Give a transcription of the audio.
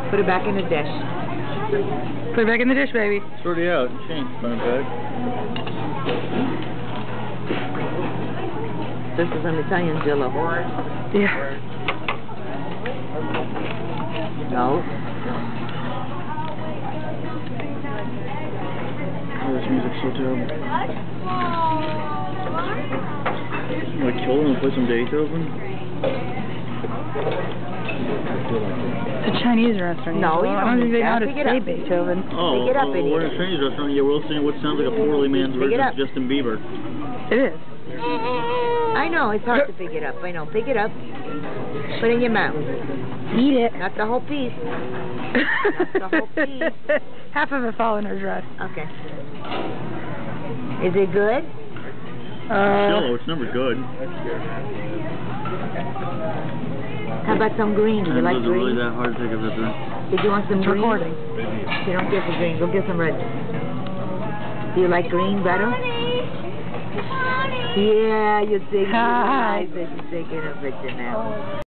Put it back in the dish. Put it back in the dish, baby. It's already out. Change. Put it back. This is an Italian Jell-O. Yeah. No. Oh, this music's so terrible. I'm gonna kill them and play some Beethoven. It's a Chinese restaurant. No, you I don't think they know how to pick it say up. Beethoven. Oh, Pick it up and eat we're in it. a Chinese restaurant. Yeah, we're listening to what sounds like a poorly man's Pick it version up. of Justin Bieber. It is. I know, it's hard to pick it up. I know. Pick it up. Put it in your mouth. Eat it. Not the whole piece. Not the whole piece. Half of it fall in her dress. Okay. Is it good? Jell-O, it's never good. How about some green? Do you like It green? really that hard to take a bit there. Did you want some green? Recording. You don't get the green. Go get some red. Do you like green better? Yeah, you're taking it. Hi. You're taking a picture now.